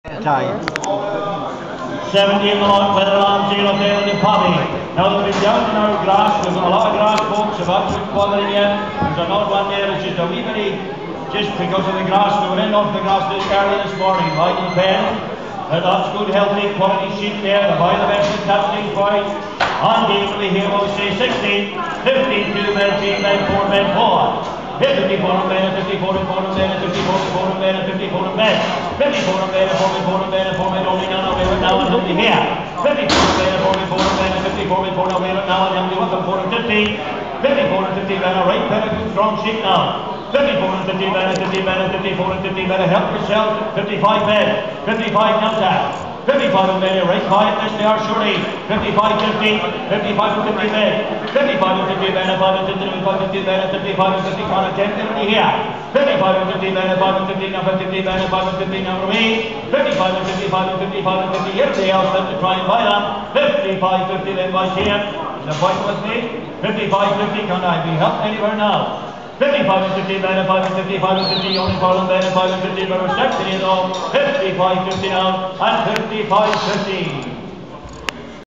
Time. 70 in the lot, Weather on, 0 failed in Poppy. Now they'll be down in our grass, there's a lot of grass folks about to quality yet. There's not one there, it's just a wee bitty, just because of the grass, we were in off the grass this early this morning, right in the pen. That's good, healthy, quality sheep there, the boy, the best is happening for it. On game will be here, we'll say 16, 15, 2 men, 3 men, 4 men, 4. 54 men, 54 men, 54 men, 54 men, 54 men, 4 men, 4 men, only now available now and only here. 54 men, 44 men, 54 men, 4 available now and only with them 4 and 50. 54 and 50 men, a right pair of good strong sheep now. 54 and 50 men, 50 men, 54 and 50 men, help yourself. 55 men, 55 now tap. 55 men, right quiet as they are surely. 55 50, 55 and 50 men, 55 and 50 men, 5 and 50 men, 55 and 50 on a 10 50 here. 55 and 50 men, 5 and 50 now, 50 men, 5 and 50 now away. 55 and 55 and 55 and 50 everybody else left to try and buy them. 55 50 then by here. Is the point with me? 55 50, can I be helped anywhere now? 55 and 50 men, 5 and 55 and 50 only fallen men, 5 and 50 but we're 60 all. 55 50 now and 55 50.